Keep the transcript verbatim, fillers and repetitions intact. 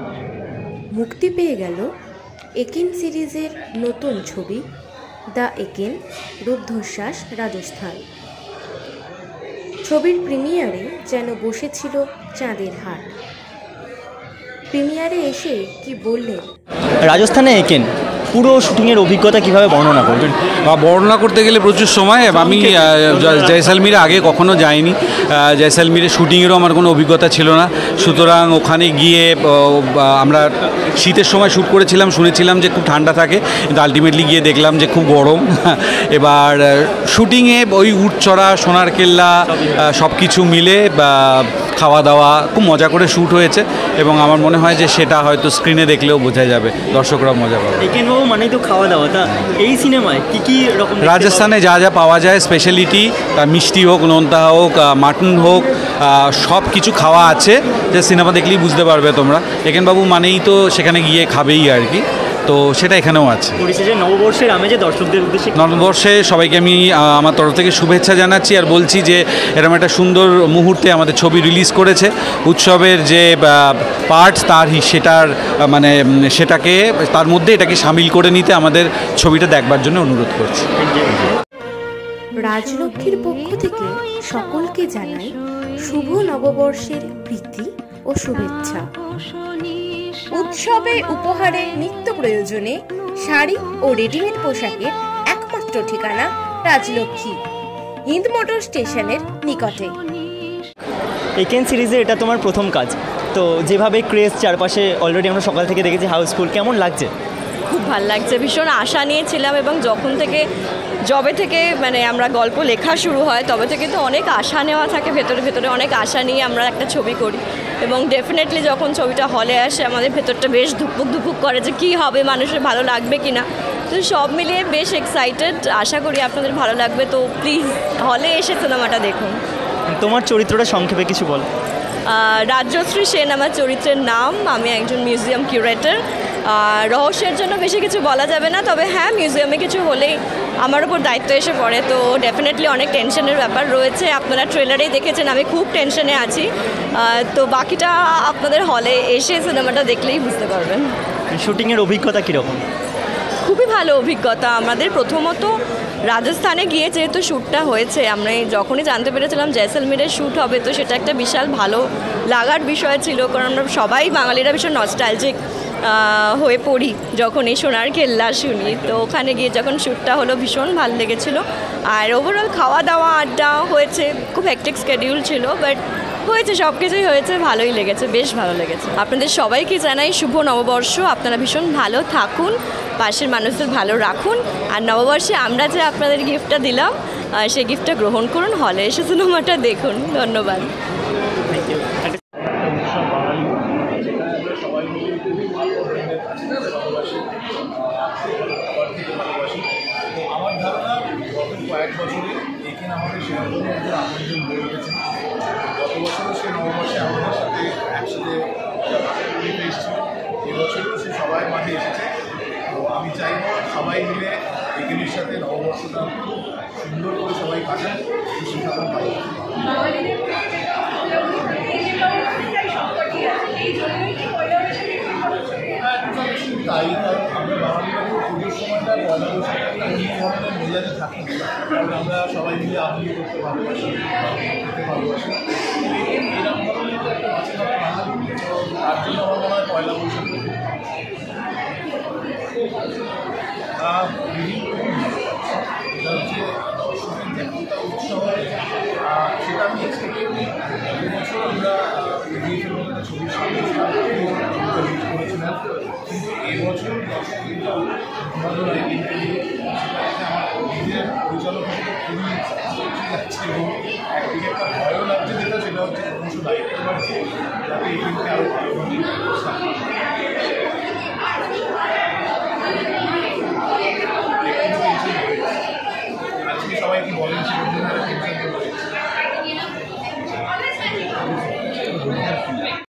মুক্তি পেয়ে গেল একেন সিরিজের নতুন ছবি দ্য একেন রুদ্ধশ্বাস রাজস্থান। ছবির প্রিমিয়ারে যেন বসেছিল চাঁদের হাট। প্রিমিয়ারে এসে কি বললেন? রাজস্থানে একেন পুরো শুটিংয়ের অভিজ্ঞতা কিভাবে বর্ণনা করবেন? বর্ণনা করতে গেলে প্রচুর সময়। আমি জয়সালমীরে আগে কখনো যাইনি, জয়সালমীরে শুটিংয়েরও আমার কোনো অভিজ্ঞতা ছিল না। সুতরাং ওখানে গিয়ে আমরা শীতের সময় শ্যুট করেছিলাম, শুনেছিলাম যে খুব ঠান্ডা থাকে, কিন্তু আলটিমেটলি গিয়ে দেখলাম যে খুব গরম। এবার শুটিংয়ে ওই উট চড়া, সোনার কেল্লা সব কিছু মিলে খাওয়া দাওয়া খুব মজা করে শ্যুট হয়েছে এবং আমার মনে হয় যে সেটা হয়তো স্ক্রিনে দেখলেও বোঝা যাবে, দর্শকরা মজা পাবে। একেনবাবু মানেই তো খাওয়া দাওয়া, তা এই সিনেমায় কী কী রকম রাজস্থানে যা যা পাওয়া যায় স্পেশালিটি, মিষ্টি হোক, নোনতা হোক, মাটন হোক, সব কিছু খাওয়া আছে, যে সিনেমা দেখলেই বুঝতে পারবে তোমরা। একেনবাবু মানেই তো সেখানে গিয়ে খাবেই আর কি, তো সেটা এখানেও আছে। পরিশেষে নববর্ষের আমেজে দর্শকদের উদ্দেশ্যে নববর্ষে সবাইকে আমি আমার তরফ থেকে শুভেচ্ছা জানাচ্ছি আর বলছি যে এরকম একটা সুন্দর মুহূর্তে আমাদের ছবি রিলিজ করেছে। উৎসবের যে পার্ট তার সেটার মানে সেটাকে তার মধ্যে এটাকে সামিল করে নিতে আমাদের ছবিটা দেখবার জন্য অনুরোধ করছি। রাজলক্ষ্মীর পক্ষ থেকে সকলকে জানাই শুভ নববর্ষের প্রীতি ও শুভেচ্ছা। উৎসবে উপহারে নিত্য প্রয়োজনে শাড়ি ও রেডিমেড পোশাকের একমাত্র ঠিকানা রাজলক্ষ্মী, হিন্দ মোটর স্টেশনের নিকটে। একেন সিরিজে এটা তোমার প্রথম কাজ, তো যেভাবে ক্রেজ চারপাশে অলরেডি আমরা সকাল থেকে দেখেছি হাউসফুল, কেমন লাগছে? খুব ভালো লাগছে, ভীষণ আশা নিয়েছিলাম এবং যখন থেকে জবে থেকে মানে আমরা গল্প লেখা শুরু হয় তবে থেকে তো অনেক আশা নেওয়া থাকে, ভেতরে ভেতরে অনেক আশা নিয়ে আমরা একটা ছবি করি এবং ডেফিনেটলি যখন ছবিটা হলে আসে আমাদের ভেতরটা বেশ ধুকপুক ধুকপুক করে যে কী হবে, মানুষের ভালো লাগবে কি না। তো সব মিলিয়ে বেশ এক্সাইটেড, আশা করি আপনাদের ভালো লাগবে। তো প্লিজ হলে এসে সিনেমাটা দেখুন। তোমার চরিত্রটা সংক্ষেপে কিছু বল। রাজশ্রী সেন আমার চরিত্রের নাম, আমি একজন মিউজিয়াম কিউরেটর। রহস্যের জন্য বেশি কিছু বলা যাবে না, তবে হ্যাঁ মিউজিয়ামে কিছু হলেই আমার উপর দায়িত্ব এসে পড়ে, তো ডেফিনেটলি অনেক টেনশনের ব্যাপার রয়েছে। আপনারা ট্রেলারেই দেখেছেন আমি খুব টেনশনে আছি, তো বাকিটা আপনাদের হলে এসে সিনেমাটা দেখলেই বুঝতে পারবেন। শুটিংয়ের অভিজ্ঞতা কীরকম? খুবই ভালো অভিজ্ঞতা আমাদের। প্রথমত রাজস্থানে গিয়ে যেহেতু শ্যুটটা হয়েছে, আমরা যখনই জানতে পেরেছিলাম জয়সালমীরের শ্যুট হবে, তো সেটা একটা বিশাল ভালো লাগার বিষয় ছিল, কারণ আমরা সবাই বাঙালিরা ভীষণ নস্টালজিক হয়ে পড়ি যখন এই সোনার কেল্লা শুনি। তো ওখানে গিয়ে যখন শ্যুটটা হলো ভীষণ ভালো লেগেছিলো। আর ওভারঅল খাওয়া দাওয়া আড্ডা হয়েছে, খুব হেক্টিক স্কেডিউল ছিল, বাট হয়েছে, সব কিছুই হয়েছে, ভালোই লেগেছে, বেশ ভালো লেগেছে। আপনাদের সবাইকে জানাই শুভ নববর্ষ, আপনারা ভীষণ ভালো থাকুন, পাশের মানুষদের ভালো রাখুন, আর নববর্ষে আমরা যে আপনাদের গিফটটা দিলাম সেই গিফটটা গ্রহণ করুন, হলে এসে সিনেমাটা দেখুন। ধন্যবাদ। আমার ধারণা গত কয়েক বছরে এখানে আমাদের সেরকম একজন আপনজন গড়ে উঠেছেন। গত বছরও সে নববর্ষে আমাদের সাথে একসাথে ঘুরতে এসেছিল, এবছরও সে সবাই মাঠে এসেছে। তো আমি চাইব সবাই মিলে এখানের সাথে নববর্ষটা সুন্দর করে সবাই কাটান, খুশি থাকুন, ভালো তাই। কারণ আমরা বাঙালিরা পুজোর সময়টা পয়লা বৈশাখে একটা অন্য ধরনের মেজাজে থাকি, কারণ আমরা সবাই মিলে আনন্দ করতে ভালোবাসি, খেতে ভালোবাসি। এরকম ধরনের একটা মাছের কথা বাঙালি, তার জন্য আমার মনে হয় পয়লা বৈশাখ এটা হচ্ছে দর্শকের যে একটা উৎসব, সেটা আমি এক্সপেক্ট করি। এবছর আমরা একটা ছবির সামনে করেছিলাম, কিন্তু এবছর দর্শকটা ভালো লাগে, কিন্তু আমার নিজের পরিচালক হিসেবে খুবই ঠিক লাগছে এবং একদিকে একটা ভয়ও লাগছে, যেটা সেটা হচ্ছে ক্রমশ দায়িত্ব বাড়ছে, যাতে এই দিনকে আরও ভালোভাবে